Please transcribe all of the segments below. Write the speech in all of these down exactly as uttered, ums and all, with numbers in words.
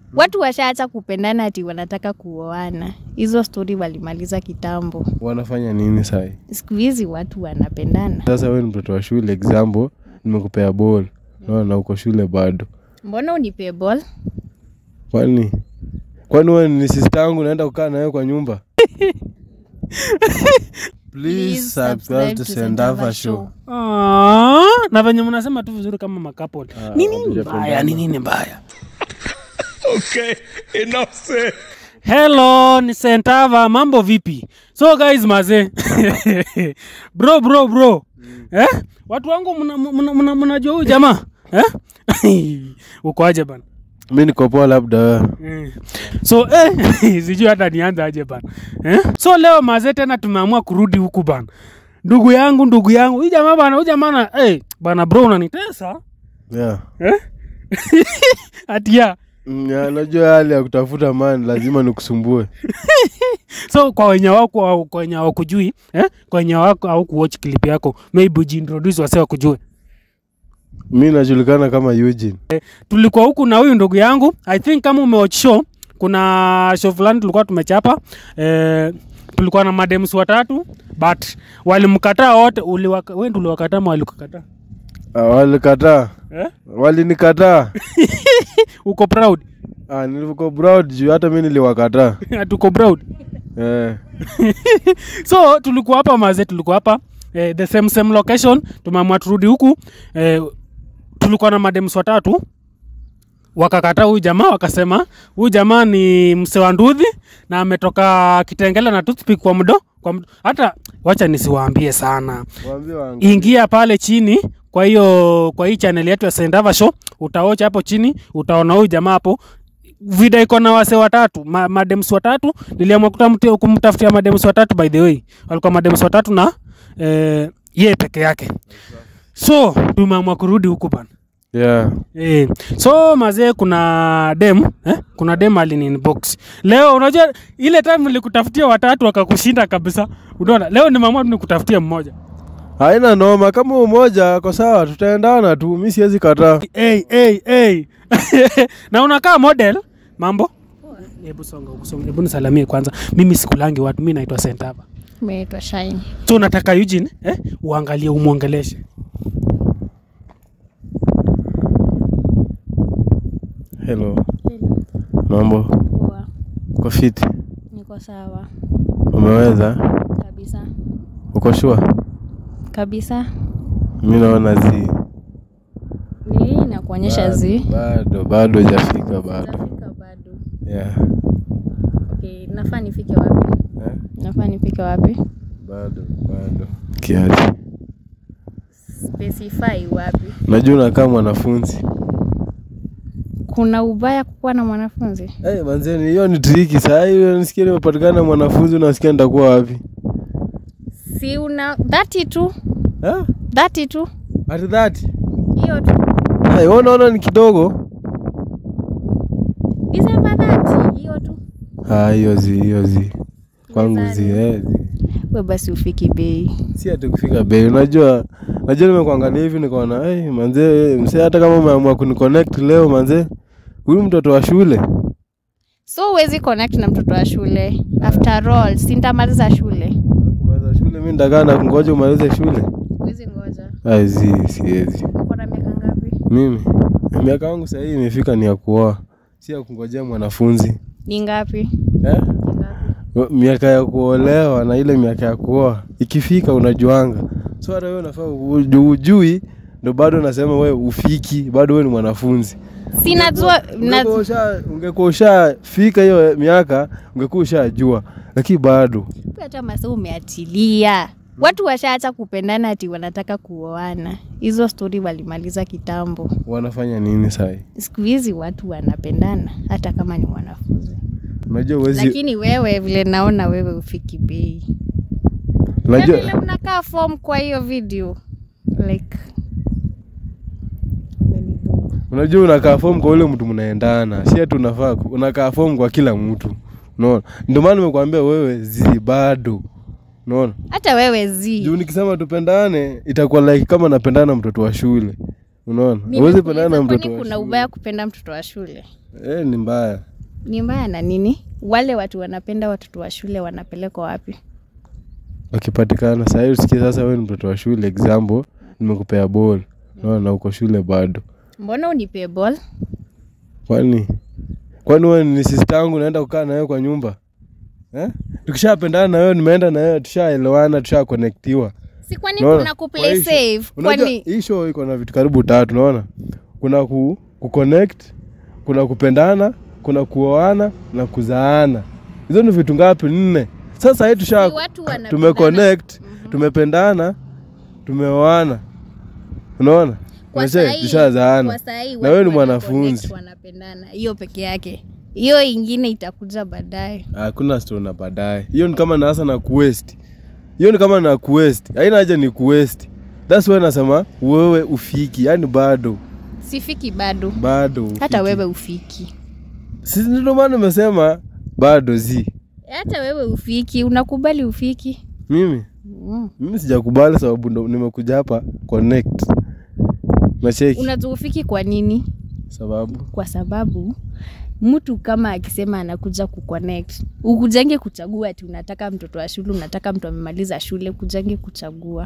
Watu washaacha kupendana ati wanataka kuoana. Hizo story walimaliza kitambo. Wanafanya nini sasa? Siku hizi watu wanapendana. Sasa wewe ni mtoto wa shule, example nimekupea ball. No, na uko shule bado. Mbona unipe ball? Kwani? Kwani wewe ni sister yangu naenda kukaa na wewe kwa nyumba? Please subscribe to Sentava show. Ah, na venye mnasema tu vizuri kama makapo. Nini mbaya? Nini mbaya? Okay, enough said. Hello, ni Sentava, mambo vipi? So guys maze. bro bro bro. Mm. Eh? Watu wangu mnajua mna huyu jamaa? Eh? Uko aje bana? Mimi niko poa labda. Mm. So eh sijui hata nianza aje bana. Eh? So leo maze tena tumeamua kurudi huku bana. Ndugu yangu, ndugu yangu, huyu jamaa bana, huyu jamaa eh hey, bana bro unanitesa? Yeah. Eh? Atia. Ya, najua hali ya kutafuta man lazima nikusumbue. So kwa wenye wako kwa wenye wako kujui, eh? Kwa wenye wako au kuwatch clip yako, maybe ujiintroduce wase wakujue. Mimi najulikana kama Eugene. Eh, tulikuwa huku na huyu ndugu yangu. I think kama umewatch show, kuna show fulani tulikuwa tumechapa. Eh, tulikuwa na madems watatu, but walimkataa wote. Wewe ndio uliwakataa ama walikukataa? Ah, walikataa. Eh? Walinikataa. Uko proud? Ah, nilikuwa proud juu hata mimi niliwakataa. Tuko proud. Eh. So tulikuwa hapa maze, tulikuwa hapa eh, the same same location, tumeamua turudi huku. Eh, tulikuwa na madems watatu. Wakakataa huyu jamaa, wakasema huyu jamaa ni mse wa ndudhi na ametoka Kitengela na toothpick kwa mdo. Kwa mdo. Hata wacha nisiwaambie sana. Waambie wangu. Ingia pale chini kwa hiyo kwa hii channel yetu ya Sentava show, utaocha hapo chini, utaona huyu jamaa hapo. Video iko na wase watatu, ma, madems watatu. Niliamua kutamtia kumtafutia madems watatu by the way. Walikuwa madems watatu na eh yeye peke yake. So tumeamua kurudi huku bana. Yeah. Eh, so mazee kuna dem, eh? Kuna dem alini inbox. Leo unajua ile time nilikutafutia watatu wakakushinda kabisa. Unaona? Leo nimeamua nikutafutia mmoja. Haina noma, kama mmoja kwa sawa tutaendana tu, mimi siwezi kataa. Hey hey hey. Na unakaa model, mambo? Hebu songa, usonge. Hebu nisalamie kwanza. Mimi sikulangi watu, mimi naitwa Sentava. Mimi naitwa Shine. So nataka Eugene, eh? Uangalie umuongeleshe. Hello. Hello. Mambo? Poa. Uko fiti? Niko sawa. Umeweza? Kabisa. Uko sure? Kabisa. Mimi naona zi. Mimi nakuonyesha zi. Bado, bado hajafika bado. Hajafika bado. Yeah. Okay, nafaa nifike wapi? Eh? Nafaa nifike wapi? Bado, bado. Kiasi. Specify wapi? Najua unakaa mwanafunzi. Kuna ubaya kukuwa na mwanafunzi? Eh, hey, manzeni hiyo ni tricky. Sasa hiyo nisikie nimepatikana mwanafunzi, unasikia nitakuwa wapi? Si una thirty tu. Eh? thirty tu. Ati thirty? Hiyo tu. Hai, ona ona ni kidogo. December thirty, hiyo tu. Ah, hiyo zi, hiyo zi. Kwangu zi, eh. Wewe basi ufiki bei. Si ati kufika bei. Unajua, najua nimekuangalia hivi nikaona, eh, hey, manze, msee hata kama umeamua kuniconnect leo manze, huyu mtoto wa shule. So huwezi connect na mtoto wa shule. After all, si nitamaliza shule. Kumaliza shule mimi ndakaa na kungoja umalize shule. Huwezi ngoja. Ai zi, siwezi. Uko na miaka ngapi? Mimi miaka yangu sasa hii imefika ni ya kuoa. Si ya kungojea mwanafunzi. Ni ngapi? Eh? Miaka ya kuolewa na ile miaka ya kuoa ikifika unajuanga. So hata wewe unafaa ujui, ndio bado nasema wewe ufiki, bado wewe ni mwanafunzi. Sinajua ungekuwa ushafika hiyo miaka, ungekuwa ushajua. Lakini bado hata masomo umeachilia. Watu washaacha kupendana ati wanataka kuoana. Hizo story walimaliza kitambo. Wanafanya nini sasa? Siku hizi watu wanapendana hata kama ni wanafunzi. Unajua wezi. Lakini wewe vile naona wewe ufiki bei. Unajua vile unakaa form kwa hiyo video. Like unajua unakaa form kwa ule mtu mnaendana. Si ati unafaa unakaa form kwa kila mtu. Unaona? Ndio maana nimekuambia wewe zi bado. Unaona? Hata wewe zi. Juu nikisema tupendane itakuwa like kama napendana mtoto wa shule. Unaona? Huwezi pendana na mtoto wa shule. Kuna ubaya kupenda mtoto wa shule. Eh, ni mbaya. Ni mbaya na nini? Wale watu wanapenda watoto wa shule wanapelekwa wapi? Wakipatikana sasa hivi usikie sasa wewe ni mtoto wa shule example nimekupea ball. Naona na uko shule bado. Mbona unipe ball? Kwani kwani wewe ni sister yangu naenda kukaa na wewe kwa nyumba? Eh? Tukishapendana na wewe nimeenda na wewe tushaelewana tushakonektiwa. Si kwani kuna ku play safe? Kwani hii show iko na vitu karibu tatu unaona? Kuna ku, ku connect, kuna kupendana, kuna kuoana na kuzaana. Hizo ni vitu ngapi? Nne. Sasa hii tusha tumeconnect, mm-hmm. tumependana, tumeoana. Unaona? Kwa sasa tushazaana. Na wewe ni mwanafunzi. Wanapendana. Hiyo peke yake. Hiyo ingine itakuja baadaye. Ah, kuna story na baadaye. Hiyo ni kama naasa na kuwaste. Hiyo ni kama na kuwaste. Haina haja ni kuwaste. That's why nasema wewe ufiki, yani bado. Sifiki bado. Bado. Ufiki. Hata wewe ufiki. Sisi ndio maana nimesema bado zi. Hata wewe ufiki, unakubali ufiki? Mimi? Mm. Mimi sijakubali sababu ndo nimekuja hapa connect. Macheki. Unazufiki kwa nini? Sababu. Kwa sababu mtu kama akisema anakuja kuconnect, ukujange kuchagua ati unataka mtoto wa shule, unataka mtu amemaliza shule, kujange kuchagua.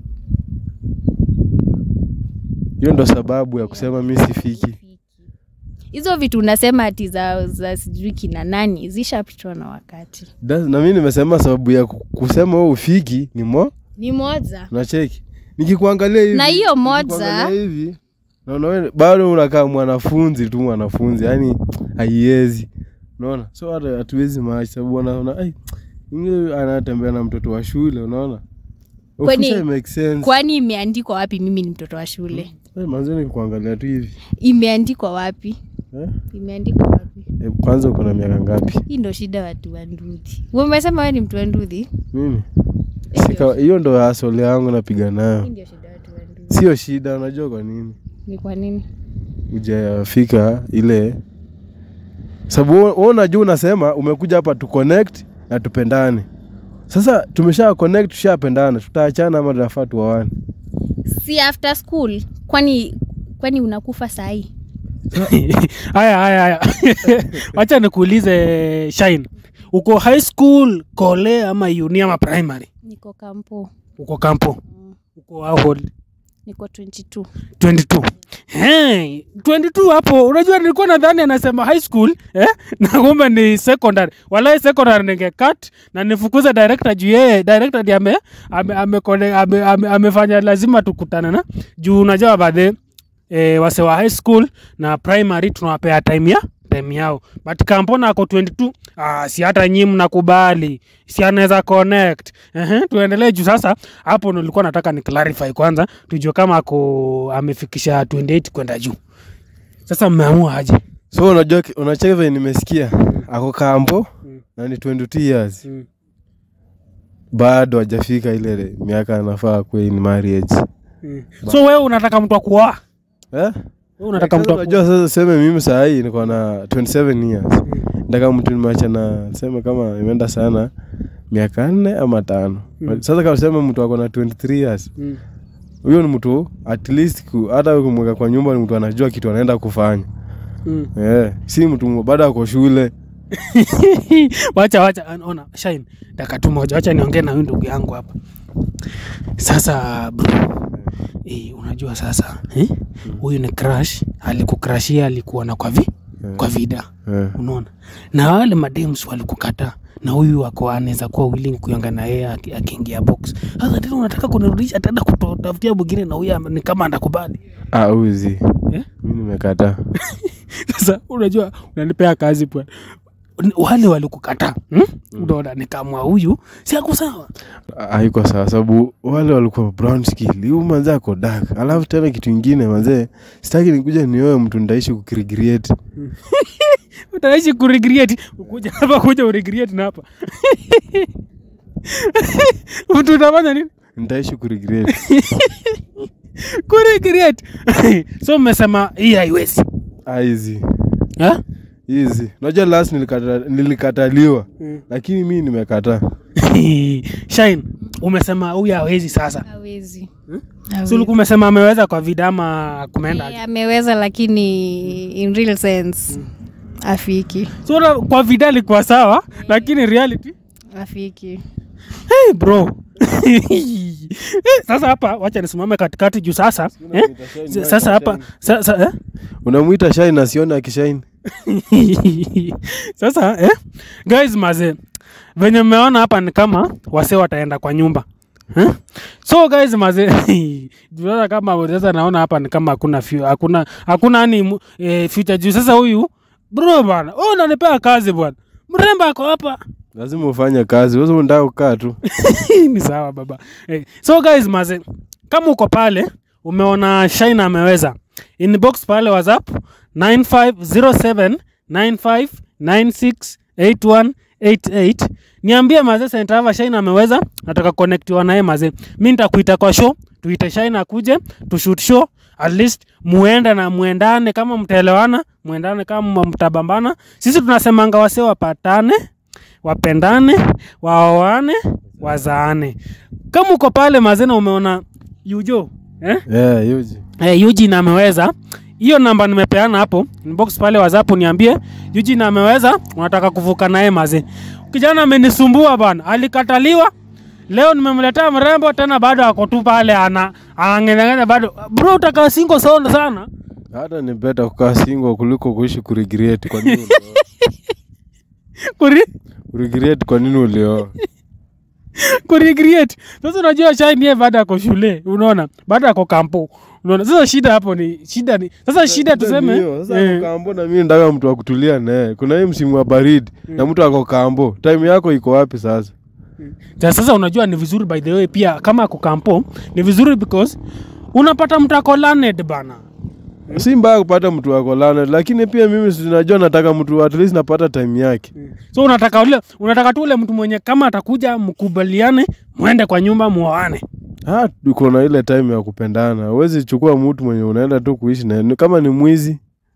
Hiyo ndo sababu ya kusema mimi sifiki. Hizo vitu unasema ati za, za sijui kina nani zishapitwa na wakati. Das, na mimi nimesema sababu ya kusema wewe ufiki ni mo ni moja. Unacheki. Nikikuangalia hivi. Na hiyo moja hivi. Naona wewe bado unakaa mwanafunzi tu mwanafunzi, yani haiwezi. Unaona? So hata hatuwezi maacha sababu unaona ai yeye anatembea na mtoto wa shule, unaona? Kwani make sense. Kwani imeandikwa wapi mimi ni mtoto wa shule? Eh, manzoni kuangalia tu hivi. Imeandikwa wapi? Eh? Imeandikwa wapi? Eh, kwanza uko na miaka ngapi? Hii ndio shida watu wa Ndudhi. Wewe umesema wewe ni mtu wa Ndudhi? Mimi. Sika hiyo ndo hasole yangu napiga nayo. Hii ndio shida watu wa Ndudhi. Sio shida, unajua kwa nini? Ni kwa nini? Hujafika ile sababu wewe unajua unasema umekuja hapa tu connect na tupendane. Sasa tumesha connect tushapendana, tutaachana ama tunafaa tuoane? Si after school. Kwani kwani unakufa saa hii? Haya haya haya. Acha nikuulize Shine. Uko high school, kole ama uni ama primary? Niko Campo. Uko Campo. Mm. Uko how old? Niko twenty-two. twenty-two. Hey, twenty-two hapo. Unajua nilikuwa nadhani anasema high school, eh? Na kumbe ni secondary. Wala secondary ningecut na nifukuze director juu yeye director ndiye ame ame ame amefanya lazima tukutane na juu unajua baadhi eh wase wa high school na primary tunawapea time ya time yao. But Campo na ako twenty-two, ah si hata nyinyi mnakubali. Si anaweza connect. Eh eh tuendelee juu sasa hapo nilikuwa nataka ni clarify kwanza tujue kama ako amefikisha twenty-eight kwenda juu. Sasa mmeamua aje? So unajua unacheka vile nimesikia ako Campo mm. na ni twenty-two years. Mm. Bado hajafika ile miaka anafaa kwa in marriage. Mm. So wewe unataka mtu akuoa? Eh? Wewe unataka mtu akuoa? Unajua sasa sema mimi saa hii niko na twenty-seven years. Mm. Nataka mtu nimeacha na sema kama imeenda sana miaka nne ama tano. Mm. Sasa kama sema mtu ako na twenty-three years. Mm. Huyo ni mtu at least hata kumweka kwa nyumba ni mtu anajua kitu anaenda kufanya. Mm. Eh, si mtu baada ya shule. Wacha wacha ona Shine. Dakika tu moja wacha niongee na huyu ndugu yangu hapa. Sasa bro. Eh, unajua sasa, eh? Huyu ni crush, alikukrushia alikuwa na kwa vi yeah. kwa vida. Yeah. Unaona? Na wale madems walikukata na huyu wako anaweza kuwa willing kuanga na yeye akiingia box. Sasa tena unataka kunirudisha tena kutafutia mwingine na huyu ni kama andakubali. Ah, uzi. Eh? Mimi nimekataa. Sasa unajua unanipea kazi bwana. Wale walikukata, hmm? mm. Unaona ni kama huyu si yako sawa. Haiko sawa sababu wale walikuwa brown skin, huyu manze ako dark. Alafu tena kitu kingine manze, sitaki nikuja nioe mtu ndaishi kuregret. Utaishi kuregret, ukuja hapa kuja uregret na hapa. Mtu unafanya nini? Ndaishi kuregret. Kuregret. So mmesema hii haiwezi. Haizi. Eh? Easy. Unajua last nilikata, nilikataliwa. Mm. Lakini mimi nimekataa. Shine, umesema huyu hawezi sasa. Hawezi. Hmm? So ulikuwa umesema ameweza kwa vida ama kumeenda? Yeah, ameweza lakini in real sense. Mm. Afiki. So kwa vidali kwa sawa, lakini reality Afiki. Hey bro. Sasa hapa wacha nisimame katikati juu sasa. Eh? Sasa hapa sasa eh? Unamuita shine na siona akishine. Sasa eh? Guys maze. Venye mmeona hapa ni kama wase wataenda kwa nyumba. Huh? So guys maze juu kama sasa naona hapa ni kama hakuna hakuna hakuna ni eh, future juu sasa huyu bro bwana. Oh unanipea kazi bwana. Mrembo ako hapa. Lazima ufanye kazi. Wewe unataka kukaa tu. Ni sawa baba. Hey. So guys maze kama uko pale umeona Shine ameweza. Inbox pale WhatsApp nine five zero seven nine five nine six eight one eight eight. Niambie maze Sentava Shine ameweza, nataka connectiwa naye maze. Mimi nitakuita kwa show, tuite Shine akuje, tu shoot show, at least muende na muendane kama mtaelewana, muendane kama mtabambana. Sisi tunasemanga wase wapatane, wapendane, waoane, wazaane. Kama uko pale maze na umeona Yujo, eh? Yeah, Yuji. Eh, Yuji na ameweza. Hiyo namba nimepeana hapo, inbox pale WhatsApp niambie Yuji na ameweza, unataka kuvuka naye maze. Kijana amenisumbua bana, alikataliwa. Leo nimemletea mrembo tena bado ako tu pale ana anang'eng'ana bado. Bro utakaa single sana sana. Hata ni better kukaa single kuliko kuishi kuregret kwa nini? Kuri kuregret kwa nini ulio? Kuregret. Sasa unajua Shine yeye baada ako shule, unaona? Baada ako Campo. Unaona? Sasa shida hapo ni shida ni. Sasa shida tuseme sasa eh. Campo na mimi nataka mtu wa kutulia naye. Kuna hii msimu wa baridi mm. na mtu ako Campo. Time yako iko wapi sasa? Mm. Sasa unajua ni vizuri by the way pia kama ako Campo, ni vizuri because unapata mtu ako learned bana. Si mbaya kupata mtu wako learned, lakini pia mimi sinajua nataka mtu at least napata time yake. Mm. So unataka ule unataka tu ule mtu mwenye kama atakuja mkubaliane, muende kwa nyumba muoane. Ah, uko na ile time ya kupendana. Huwezi chukua mtu mwenye unaenda tu kuishi naye kama ni mwizi.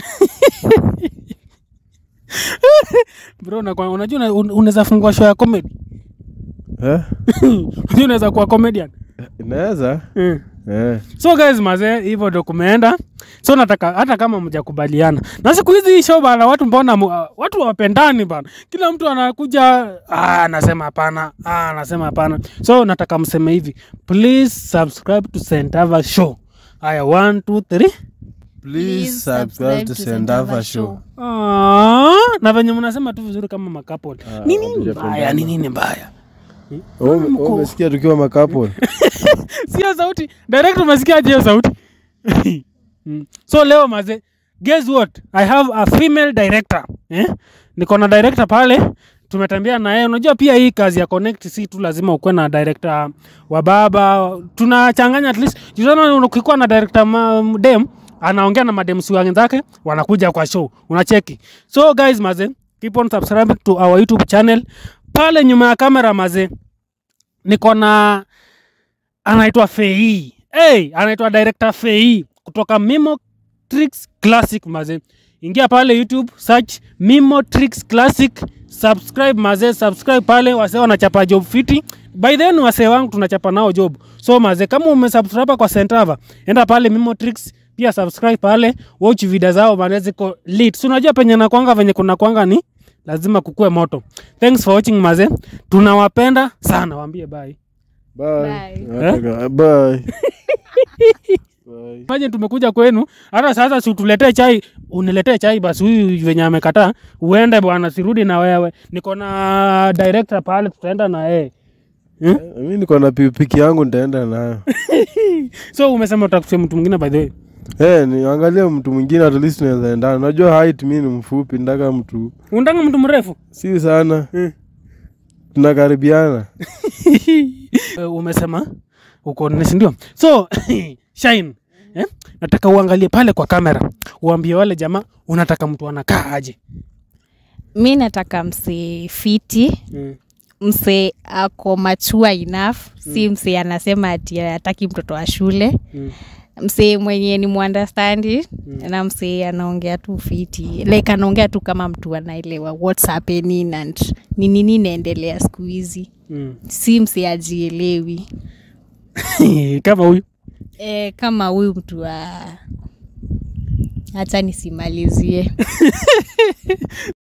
Bro, na unajua unaweza fungua show ya comedy. Eh? Unajua unaweza kuwa comedian. Inaweza? Mm. Eh. So guys maze hivyo ndo kumeenda. So nataka hata kama mjakubaliana. Na siku hizi show bana watu mbona uh, watu wapendani bana. Kila mtu anakuja ah anasema hapana, ah anasema hapana. So nataka mseme hivi. Please subscribe to Sentava show. Haya one two three. Please subscribe to Sentava show. Ah, na venye mnasema tu vizuri kama makapol. Nini mbaya? Nini mbaya? Oh, umesikia tukiwa makapol. Sio sauti. Direct umesikia hiyo sauti. So leo maze, guess what? I have a female director. Eh? Niko na director pale, tumetembea na yeye. Unajua pia hii kazi ya connect si tu lazima ukue na director wa baba. Tunachanganya at least. Juzana ukikuwa na director dem, anaongea na madem si wenzake, wanakuja kwa show. Unacheki. So guys maze, keep on subscribing to our YouTube channel. Pale nyuma ya kamera maze, niko na anaitwa Fei. Hey, anaitwa director Fei kutoka Mimo Tricks Classic maze. Ingia pale YouTube, search Mimo Tricks Classic, subscribe maze, subscribe pale. Wase wanachapa job fiti. By then wase wangu tunachapa nao job. So maze, kama umesubscribe kwa Sentava, enda pale Mimo Tricks, pia subscribe pale, watch video zao maze ziko lit. So unajua penye na kwanga venye kuna kwanga ni lazima kukue moto. Thanks for watching maze. Tunawapenda sana, waambie bye. Bye. Bye. Eh? Bye. Maje tumekuja kwenu, hata sasa si utuletee chai, uniletee chai basi huyu venye amekataa, uende bwana sirudi na wewe. Niko na director pale tutaenda na yeye. Hmm? Mimi niko na pikipiki yangu nitaenda nayo. So umesema utakutia mtu mwingine by the way. Eh, ni angalia mtu mwingine at least tunaweza enda. Unajua height mimi ni mfupi, ndaka mtu. Unataka mtu mrefu? Si sana. Hmm. Tunakaribiana. uh, umesema uko nesi ndio. So Shine, eh? Nataka uangalie pale kwa kamera. Uambie wale jamaa unataka mtu anakaa aje. Mimi nataka mse fiti. Mm. Mse ako mature enough. Mm. Si mse anasema ati hataki mtoto wa shule. Mm. Mse mwenye ni muunderstandi. Mm. Na mse anaongea tu fiti. Like anaongea tu kama mtu anaelewa what's happening and ni nini inaendelea siku hizi. Mm. Si mse ajielewi. Kama huyu. Eh, kama huyu mtu wa Acha nisimalizie.